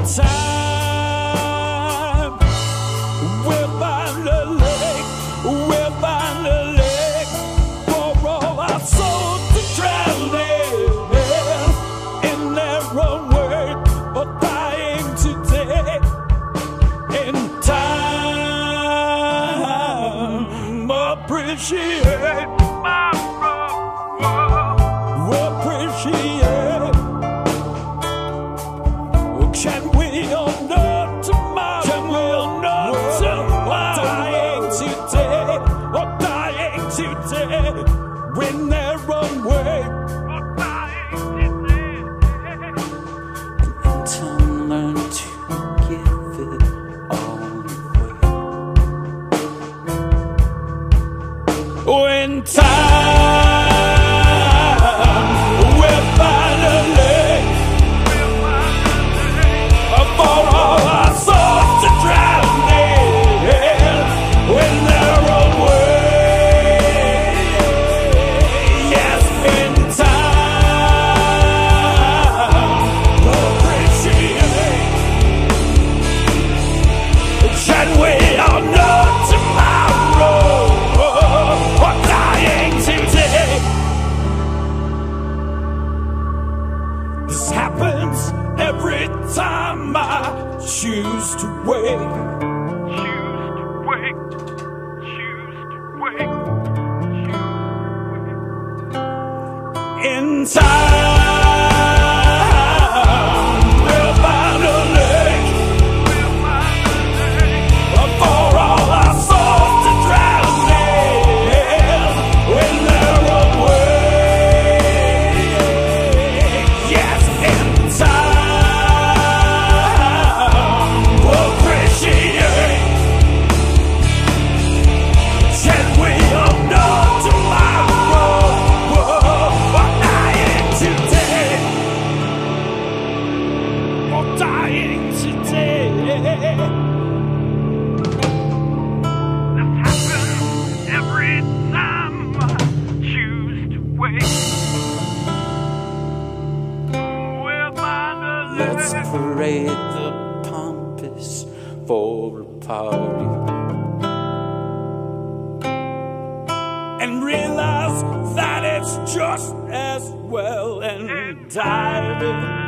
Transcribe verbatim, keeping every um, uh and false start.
time we'll find a lake, we'll find a lake for all our souls to drown in their own word or dying today. In time, appreciate, appreciate. Can we all know tomorrow? Can we all know tomorrow? Dying today, or dying today, in their own way. Or dying today. And to learn to give it all away. In time, we'll find a lake for all our souls to drown in their own way. Yes, in time, appreciate. Can we all know tomorrow or dying today? This happens every time I choose to wait. Choose to wait. Choose to wait. Choose to wait. In time, we'll find a lake. We'll find a lake For all our souls to drown in their own way. Yes, in time, appreciate. Can we all know tomorrow or dying today? Or dying today. This happens every time I choose to wait. We'll find a Let's lake. parade the pompous for a party. And realize that it's just as well and die.